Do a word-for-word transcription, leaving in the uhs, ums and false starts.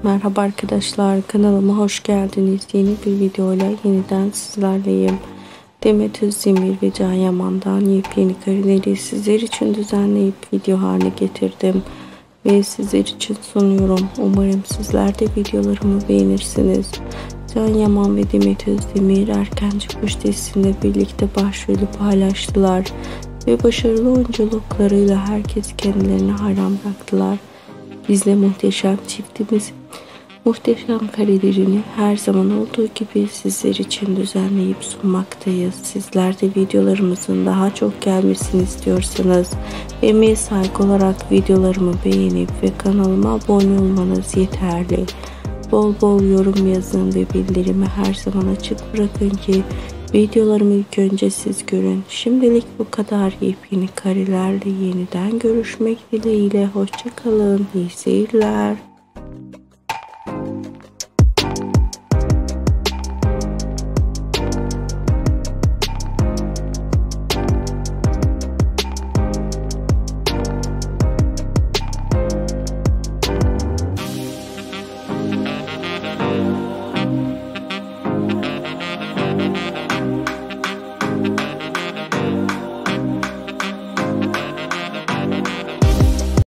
Merhaba arkadaşlar, kanalıma hoş geldiniz. Yeni bir videoyla yeniden sizlerleyim. Demet Özdemir ve Can Yaman'dan yepyeni kareleri sizler için düzenleyip video haline getirdim ve sizler için sunuyorum. Umarım sizler de videolarımı beğenirsiniz. Can Yaman ve Demet Özdemir Erkenci Kuş dizisinde birlikte başrolü paylaştılar ve başarılı oyunculuklarıyla herkes kendilerini hayran bıraktılar. Biz de muhteşem çiftimiz muhteşem karelerini her zaman olduğu gibi sizler için düzenleyip sunmaktayız. Sizler de videolarımızın daha çok gelmesini istiyorsanız emeğe saygı olarak videolarımı beğenip ve kanalıma abone olmanız yeterli. Bol bol yorum yazın ve bildirimi her zaman açık bırakın ki videolarımı ilk önce siz görün. Şimdilik bu kadar. Yepyeni karelerle yeniden görüşmek dileğiyle. Hoşça kalın. İyi seyirler.